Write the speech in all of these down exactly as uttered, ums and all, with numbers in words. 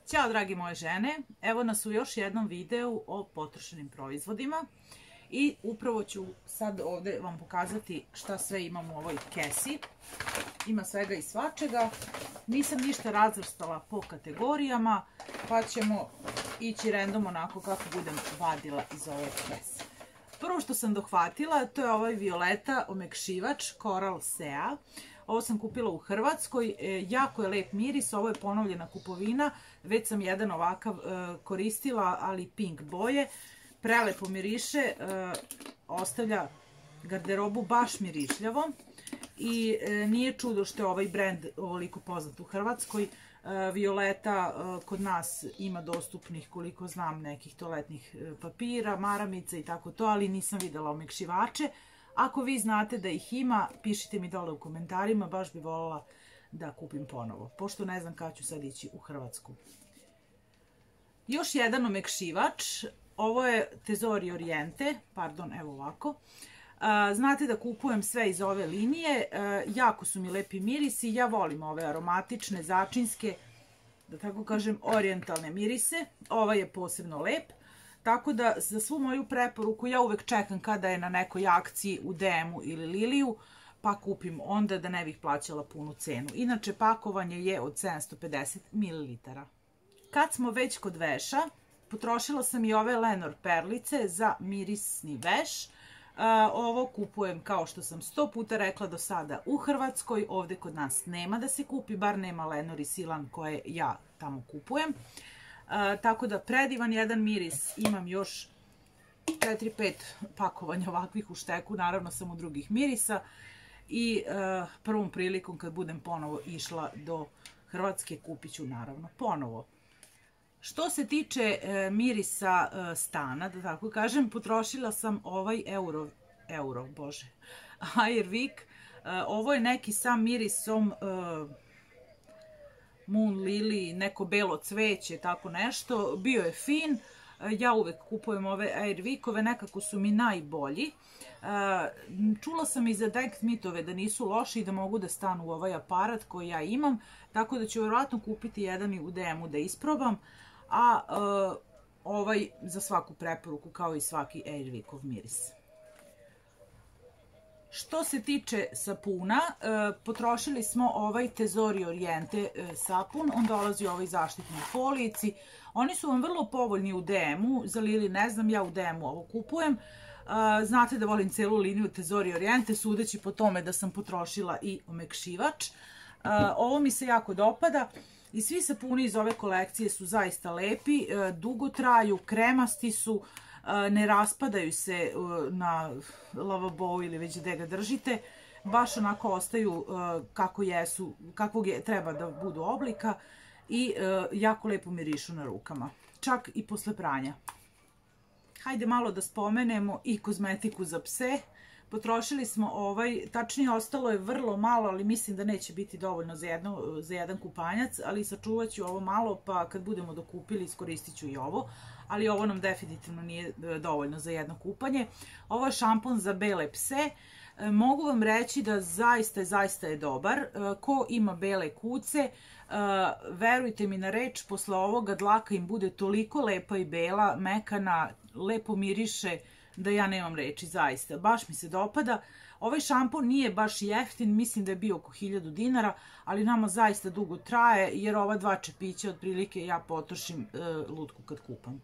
Ćao dragi moje žene, evo nas u još jednom videu o potrošenim proizvodima i upravo ću sad ovdje vam pokazati šta sve imam u ovoj kesi. Ima svega i svačega, nisam ništa razvrstala po kategorijama pa ćemo ići random onako kako budem vadila iz ove kese. Prvo što sam dohvatila to je ovaj Violeta omekšivač Coral Sea. Ovo sam kupila u Hrvatskoj, jako je lep miris, ovo je ponovljena kupovina, već sam jedan ovakav koristila, ali pink boje. Prelepo miriše, ostavlja garderobu baš mirišljavo i nije čudo što je ovaj brend ovoliko poznat u Hrvatskoj. Violeta kod nas ima dostupnih, koliko znam, nekih toaletnih papira, maramica i tako to, ali nisam vidjela omekšivače. Ako vi znate da ih ima, pišite mi dole u komentarima, baš bi voljela da kupim ponovo, pošto ne znam kada ću sad ići u Hrvatsku. Još jedan omekšivač, ovo je Tesori Oriente, pardon, evo ovako. Znate da kupujem sve iz ove linije, jako su mi lepi mirisi, ja volim ove aromatične, začinske, da tako kažem, orijentalne mirise. Ovaj je posebno lep. Tako da za svu moju preporuku ja uvek čekam kada je na nekoj akciji u D M-u ili Liliju pa kupim onda da ne bih plaćala punu cenu. Inače pakovanje je od sedamsto pedeset mililitara. Kad smo već kod veša, potrošila sam i ove Lenor perlice za mirisni veš. Ovo kupujem, kao što sam sto puta rekla do sada, u Hrvatskoj. Ovdje kod nas nema da se kupi, bar nema Lenor i Silan koje ja tamo kupujem. Uh, tako da predivan jedan miris, imam još četiri pet pakovanja ovakvih u šteku, naravno samo drugih mirisa i uh, prvom prilikom kad budem ponovo išla do Hrvatske kupit ću naravno ponovo. Što se tiče uh, mirisa uh, stana, da tako kažem, potrošila sam ovaj euro, euro, bože, Airwick. Uh, ovo je neki sam mirisom uh, Moon Lily, neko belo cveće, tako nešto. Bio je fin. Ja uvek kupujem ove Airwickove, nekako su mi najbolji. Čula sam i za Denkt mitove da nisu loši i da mogu da stanu u ovaj aparat koji ja imam, tako da ću vjerojatno kupiti jedan i u D M-u da isprobam, a ovaj za svaku preporuku kao i svaki Airwickov miris. Što se tiče sapuna, potrošili smo ovaj Tesori Oriente sapun, on dolazi u ovoj zaštitnoj folijici. Oni su vam vrlo povoljni u D M-u, za Lili ne znam, ja u D M-u ovo kupujem. Znate da volim celu liniju Tesori Oriente, sudeći po tome da sam potrošila i omekšivač. Ovo mi se jako dopada i svi sapuni iz ove kolekcije su zaista lepi, dugo traju, kremasti su, ne raspadaju se na lavabou ili već gde ga držite, baš onako ostaju kako jesu, kakvog je, treba da budu oblika i jako lepo mirišu na rukama, čak i posle pranja. Hajde malo da spomenemo i kozmetiku za pse. Potrošili smo ovaj, tačnije ostalo je vrlo malo, ali mislim da neće biti dovoljno za, jedno, za jedan kupanjac, ali sačuvat ću ovo malo, pa kad budemo dokupili iskoristit ću i ovo, ali ovo nam definitivno nije dovoljno za jedno kupanje. Ovo je šampon za bele pse. Mogu vam reći da zaista, zaista je dobar. Ko ima bele kuce, verujte mi na reč, posle ovoga dlaka im bude toliko lepa i bela, mekana, lepo miriše, da ja nemam reči, zaista. Baš mi se dopada. Ovaj šampon nije baš jeftin, mislim da je bio oko hiljadu dinara, ali nama zaista dugo traje, jer ova dva čepića otprilike ja potrošim e, lutku kad kupam.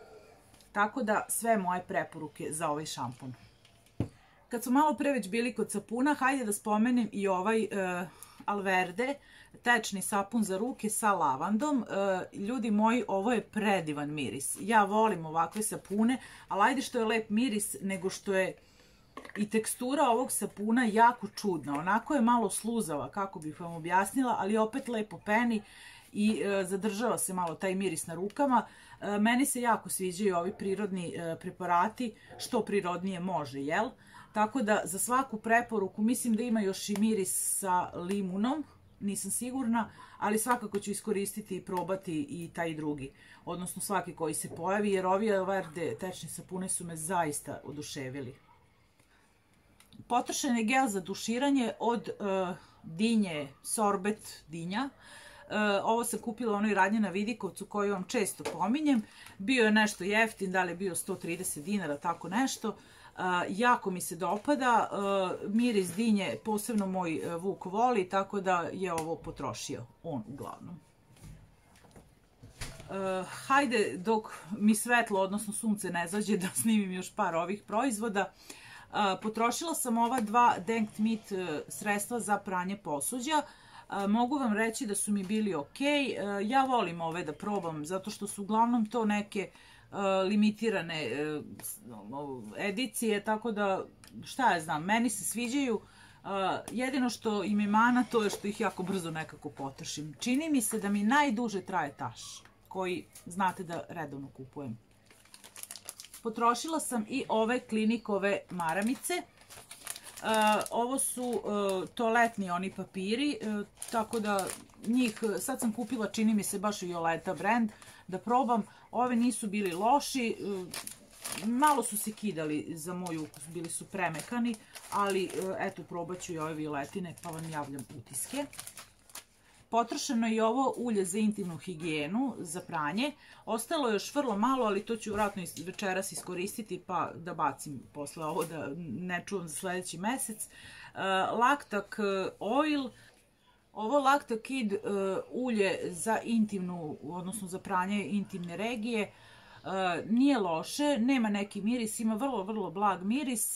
Tako da sve moje preporuke za ovaj šampon. Kad smo malo pre već bili kod sapuna, hajde da spomenem i ovaj e, Alverde, tečni sapun za ruke sa lavandom. E, ljudi moji, ovo je predivan miris. Ja volim ovakve sapune, ali ajde što je lep miris, nego što je i tekstura ovog sapuna jako čudna. Onako je malo sluzava, kako bih vam objasnila, ali opet lepo peni i e, zadržava se malo taj miris na rukama. E, meni se jako sviđaju ovi prirodni e, preparati, što prirodnije može, jel? Tako da za svaku preporuku, mislim da ima još i miris sa limunom, nisam sigurna, ali svakako ću iskoristiti i probati i taj drugi, odnosno svaki koji se pojavi, jer ovi Alverde tečni sapune su me zaista oduševili. Potrošen je gel za duširanje od uh, dinje, sorbet dinja. Uh, Ovo sam kupila u onoj radnji na Vidikovcu koju vam često pominjem. Bio je nešto jeftin, da li je bio sto trideset dinara, tako nešto. Jako mi se dopada. Miris dinje posebno moj Vuk voli, tako da je ovo potrošio on uglavnom. Hajde dok mi svetlo, odnosno sunce ne zađe, da snimim još par ovih proizvoda. Potrošila sam ova dva Denkt Mit sredstva za pranje posuđa. Mogu vam reći da su mi bili ok. Ja volim ove da probam zato što su uglavnom to neke limitirane edicije, tako da šta ja znam, meni se sviđaju. Jedino što im je mana to je što ih jako brzo nekako potrošim. Čini mi se da mi najduže traje taš koji znate da redovno kupujem. Potrošila sam i ove Klinikove maramice. Ovo su toaletni oni papiri, tako da njih, sad sam kupila čini mi se baš Violeta brand da probam. Ove nisu bili loši, malo su se kidali za moj ukus, bili su premekani, ali eto probat ću i ove Violetine pa vam javljam utiske. Potrošeno je i ovo ulje za intimnu higijenu, za pranje. Ostalo je još vrlo malo, ali to ću vjerojatno večeras iskoristiti pa da bacim posle ovo, da ne čuvam za sljedeći mesec. Lactac oil. Ovo Lactac Kid ulje za intimnu, odnosno za pranje intimne regije. Nije loše, nema neki miris, ima vrlo, vrlo blag miris.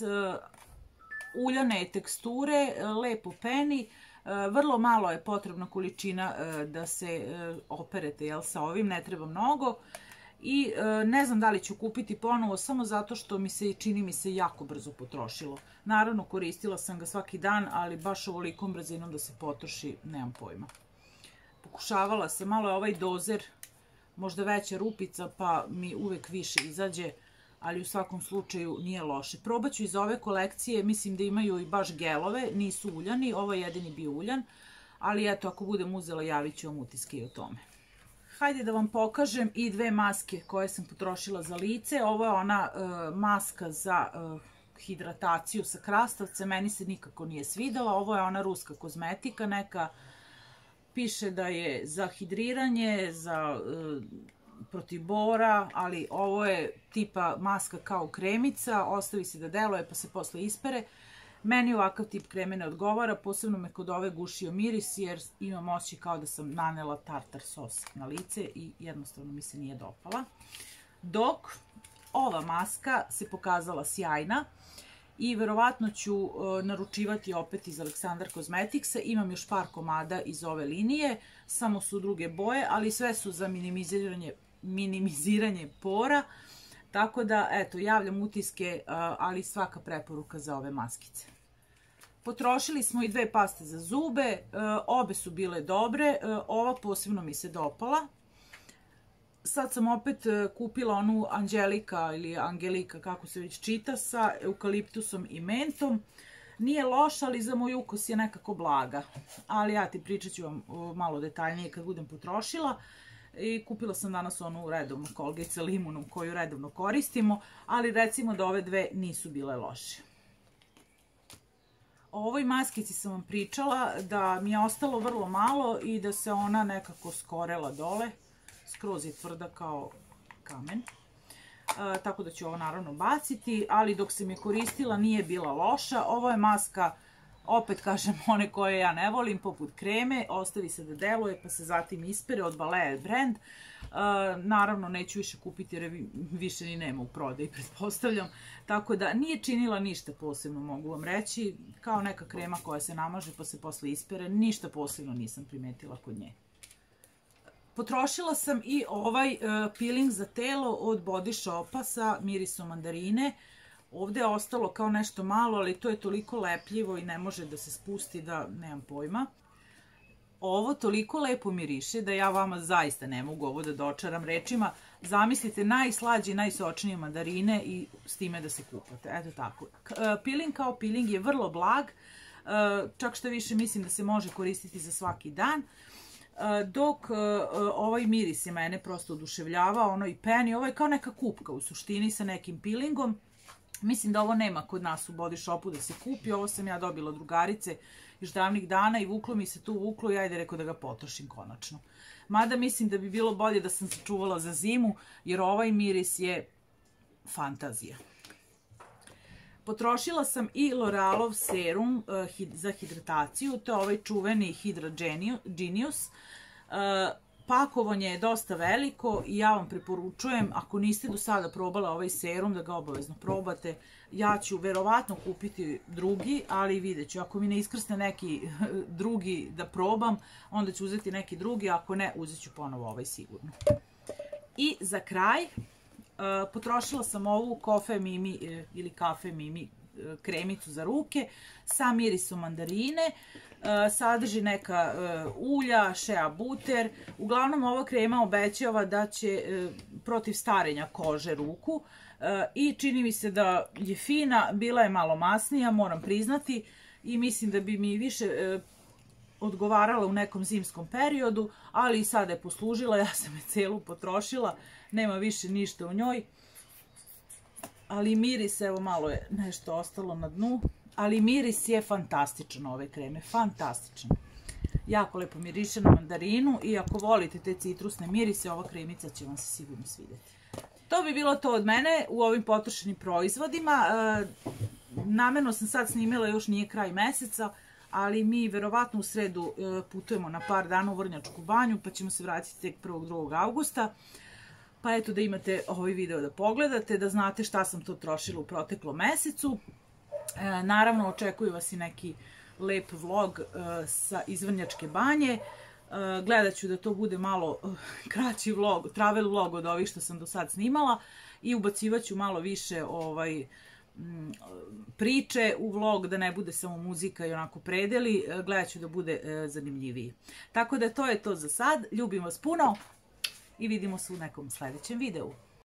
Uljane je teksture, lepo peni. Vrlo malo je potrebna količina da se operete, jel, sa ovim, ne treba mnogo. I ne znam da li ću kupiti ponovo, samo zato što mi se, čini mi se, jako brzo potrošilo. Naravno, koristila sam ga svaki dan, ali baš ovolikom brzinom da se potroši, nemam pojma. Pokušavala sam, malo je ovaj dozer, možda veća rupica, pa mi uvek više izađe, ali u svakom slučaju nije loše. Probat ću iz ove kolekcije, mislim da imaju i baš gelove, nisu uljani, ovo je jedini bio uljan, ali eto, ako budem uzela, javit ću vam utiske i o tome. Hajde da vam pokažem i dve maske koje sam potrošila za lice. Ovo je ona maska za hidrataciju sa krastavcem, meni se nikako nije svidela. Ovo je ona ruska kozmetika, neka piše da je za hidriranje, za protiv bora, ali ovo je tipa maska kao kremica, ostavi se da deluje pa se posle ispere. Meni ovakav tip kreme ne odgovara, posebno me kod ove gušio miris jer imam osjećaj kao da sam nanela tartar sos na lice i jednostavno mi se nije dopala. Dok ova maska se pokazala sjajna i verovatno ću naručivati opet iz Aleksandar Cosmeticsa. Imam još par komada iz ove linije, samo su druge boje, ali sve su za minimiziranje, minimiziranje pora. Tako da, eto, javljam utiske, ali svaka preporuka za ove maskice. Potrošili smo i dve paste za zube, obe su bile dobre, ova posebno mi se dopala. Sad sam opet kupila onu Angelika ili Angelika, kako se već čita, sa eukaliptusom i mentom. Nije loša, ali za moj ukus je nekako blaga. Ali ja ti pričat ću vam malo detaljnije kad budem potrošila. I kupila sam danas onu redovnu Colgate sa limunom koju redovno koristimo, ali recimo da ove dve nisu bile loše. O ovoj maskici sam vam pričala da mi je ostalo vrlo malo i da se ona nekako skorela dole. Skroz je tvrda kao kamen. E, tako da ću ovo naravno baciti, ali dok sam je koristila nije bila loša. Ovo je maska, opet kažem, one koje ja ne volim, poput kreme, ostavi se da deluje pa se zatim ispere, od Balea brand. E, naravno neću više kupiti jer više ni nema u prodaji, pretpostavljam. Tako da nije činila ništa posebno, mogu vam reći. Kao neka krema koja se namaže pa se posle ispere, ništa posebno nisam primetila kod nje. Potrošila sam i ovaj e, peeling za telo od Body Shopa sa mirisom mandarine. Ovdje je ostalo kao nešto malo, ali to je toliko lepljivo i ne može da se spusti da nemam pojma. Ovo toliko lepo miriše da ja vama zaista ne mogu ovo da dočaram rečima. Zamislite najslađe i najsočnije mandarine i s time da se kupate. Eto tako. Peeling kao peeling je vrlo blag. Čak što više mislim da se može koristiti za svaki dan. Dok ovaj miris je mene prosto oduševljava, ono i peni, ovo je kao neka kupka u suštini sa nekim peelingom. Mislim da ovo nema kod nas u Body Shopu da se kupi, ovo sam ja dobila od drugarice još davnih dana i vuklo mi se tu vuklo i ajde rekao da ga potrošim konačno. Mada mislim da bi bilo bolje da sam sačuvala za zimu, jer ovaj miris je fantazija. Potrošila sam i L'Orealov serum uh, za hidrataciju, to je ovaj čuveni Hydra Genius. Uh, pakovanje je dosta veliko i ja vam preporučujem, ako niste do sada probala ovaj serum, da ga obavezno probate. Ja ću verovatno kupiti drugi, ali vidjet ću. Ako mi ne iskrsne neki drugi da probam, onda ću uzeti neki drugi, ako ne, uzet ću ponovo ovaj sigurno. I za kraj, Uh, potrošila sam ovu Coffee Mimi uh, ili Cafe Mimi uh, kremicu za ruke sa mirisom mandarine. Uh, sadrži neka uh, ulja, shea butter. Uglavnom ova krema obećava da će uh, protiv starenja kože ruku uh, i čini mi se da je fina, bila je malo masnija, moram priznati, i mislim da bi mi više uh, odgovarala u nekom zimskom periodu, ali i sada je poslužila, ja sam je celu potrošila, nema više ništa u njoj, ali miris, evo malo je nešto ostalo na dnu, ali miris je fantastičan ove kreme, fantastičan. Jako lepo miriše na mandarinu i ako volite te citrusne mirise, ova kremica će vam se sigurno svidjeti. To bi bilo to od mene u ovim potrošenim proizvodima. Namerno sam sad snimila, još nije kraj meseca, ali mi verovatno u sredu putujemo na par dana u Vrnjačku banju, pa ćemo se vratiti tek prvog drugog augusta. Pa eto da imate ovaj video da pogledate, da znate šta sam to trošila u proteklom mesecu. E, naravno, očekuju vas i neki lep vlog e, sa iz Vrnjačke banje. E, gledat ću da to bude malo e, kraći vlog, travel vlog od ovih što sam do sad snimala i ubacivat ću malo više ovaj, m, priče u vlog, da ne bude samo muzika i onako predeli. E, gledat ću da bude e, zanimljiviji. Tako da to je to za sad. Ljubim vas puno. I vidimo se u nekom sljedećem videu.